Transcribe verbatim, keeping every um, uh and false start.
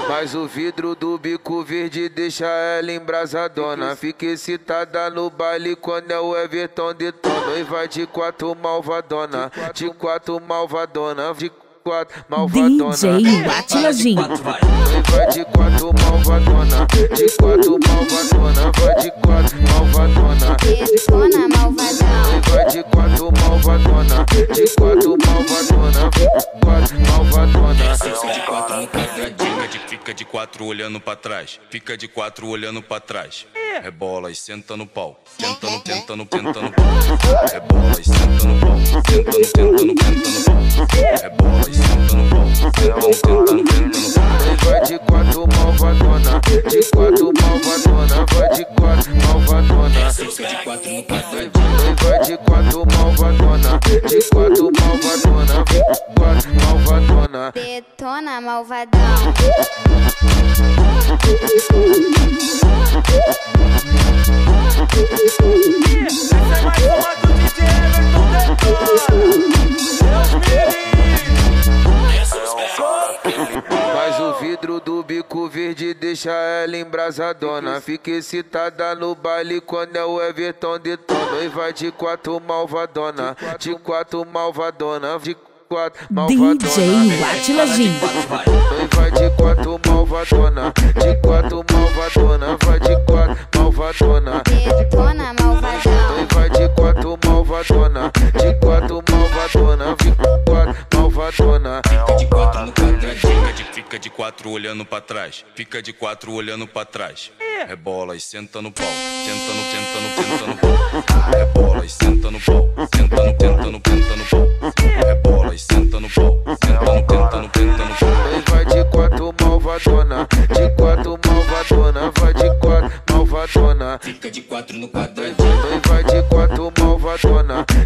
Mas o vidro do bico verde deixa ela embrasadona. Fica excitada no baile quando é o Everton detona. E vai de quatro malvadona, de quatro malvadona, de quatro malvadona. D J Atilazinho. Vai de quatro malvadona, de quatro malvadona, vai de quatro malvadona. Detona malvadão. Vai de quatro malvadona, de quatro malvadona, quatro malvadona. Fica de quatro no quadradinho, de fica de quatro olhando pra trás, fica de quatro olhando pra trás. Rebola e senta no pau, tentando, tentando, tentando pau. Rebola e senta no pau, tentando, tentando, tentando pau. Rebola e senta no pau, tentando, tentando, tentando pau. Vai de quatro malvadona, de quatro malvadona, vai de quatro malvadona. Fica de quatro no quadradinho. Vai de quatro malvadona, de quatro malvadona, quatro malvadona. Detona malvadão. Essa é mais uma do D J Everton Detona. Mas o vidro do bico verde deixa ela embrasadona. Fica excitada no baile quando é o Everton detona. E vai de quatro malvadona, de quatro malvadona, de quatro malvadona. D J Atilazinho. Vai de quatro malvadona, de quatro malvadona, vai de quatro malvadona. Detona malvadão. Vai de quatro malvadona, de quatro malvadona, de quatro malvadona. Fica de quatro no quadradinho, de fica de quatro olhando pra trás, fica de quatro olhando pra trás. Rebola e senta no pau, tentando, tentando, tentando pau. Rebola e senta no pau, tentando, tentando, tentando pau. Rebola e senta no pau, tentando, tentando, tentando pau. Vai de quatro malvadona, de quatro malvadona, vai de quatro malvadona. Fica de quatro no quadradinho. Vai de quatro malvadona,